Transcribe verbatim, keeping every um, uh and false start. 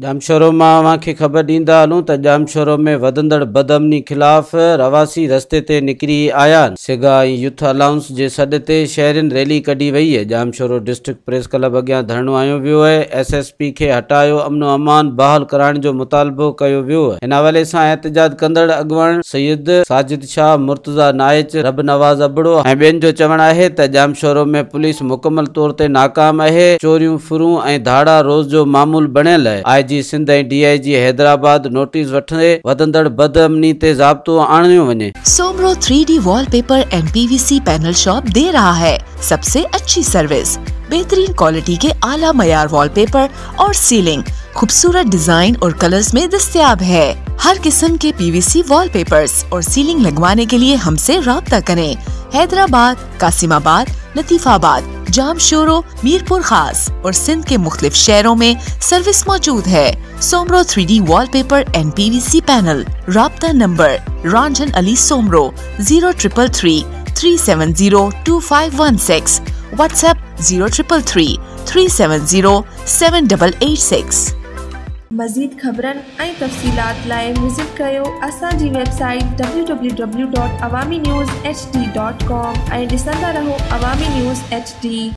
जामशोरो मां अव्हांखे ख़बर ॾींदा हलूं त जामशोरो में वधंदड़ बदअमनी ख़िलाफ़ रवासी रस्ते ते निकिरी आया आहिनि। सिगा ऐं यूथ अलाउंस जे सॾ ते शहरियुनि रैली कढी वई आहे। जामशोरो डिस्ट्रिक्ट प्रेस क्लब अॻियां धरणो आयो वियो आहे। एस एस पी खे हटायो, अमन अमान बहाल कराइण जो मुतालबो कयो वियो आहे। हिन हवाले सां एहतजाज कंदड़ अॻुवान सैयद साजिद शाह, मुर्तज़ा नाइच, रब नवाज़ अबड़ो ऐं ॿियनि जो चवणु आहे त जामशोरो में पुलिस मुकमल तौर ते नाकाम आहे। चोरियूं, फुरूं ऐं धाड़ा रोज़ जो मामूल बणियल आहे। आई जी सिंध ऐं D I G Hyderabad notice वठे वधंदड़ बदअमनी ते ज़ाब्तो आणियो वञे। Soomro three D wallpaper and PVC panel shop दे रहा है सबसे अच्छी सर्विस, बेहतरीन क्वालिटी के आला मयार वॉलपेपर और सीलिंग खूबसूरत डिजाइन और कलर्स में दस्तयाब है। हर किस्म के पीवीसी वॉलपेपर्स और सीलिंग लगवाने के लिए हमसे राब्ता करें। हैदराबाद, कासिमाबाद, लतीफाबाद, जामशोरो, मीरपुर खास और सिंध के मुख्तलिफ शहरों में सर्विस मौजूद है। Soomro three D wallpaper and PVC panel. राब्ता number Ranjhan Ali Soomro zero triple three three seven zero two five one six. WhatsApp zero triple three three seven zero seven double eight six. मज़ीद ख़बरनि ऐं तफ़सीलात लाइ विज़िट कयो असांजी website W W W dot Awami news H D dot com ऐं ॾिसंदा रहो अवामी न्यूज़ एच डी।